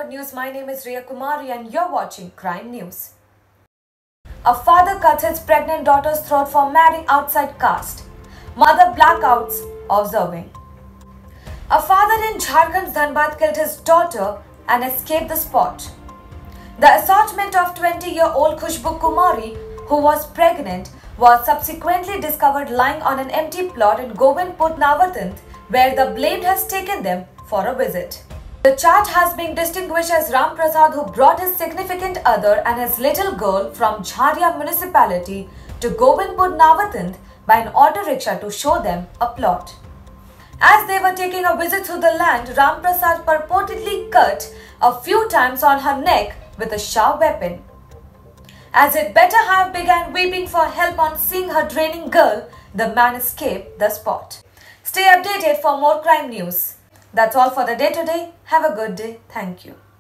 Unfiltered News. My name is Riya Kumari and you're watching Crime News. A father cuts his pregnant daughter's throat for marrying outside caste. Mother blackouts observing. A father in Jharkhand's Dhanbad killed his daughter and escaped the spot. The assaultment of 20-year-old Khushbu Kumari, who was pregnant, was subsequently discovered lying on an empty plot in Govindpur, Navatanth, where the blamed has taken them for a visit. The charge has been distinguished as Ram Prasad, who brought his significant other and his little girl from Jharia municipality to Govindpur, Navatanth by an auto rickshaw to show them a plot. As they were taking a visit through the land, Ram Prasad purportedly cut a few times on her neck with a sharp weapon. As it better have began weeping for help on seeing her draining girl, the man escaped the spot. Stay updated for more crime news. That's all for the day today. Have a good day. Thank you.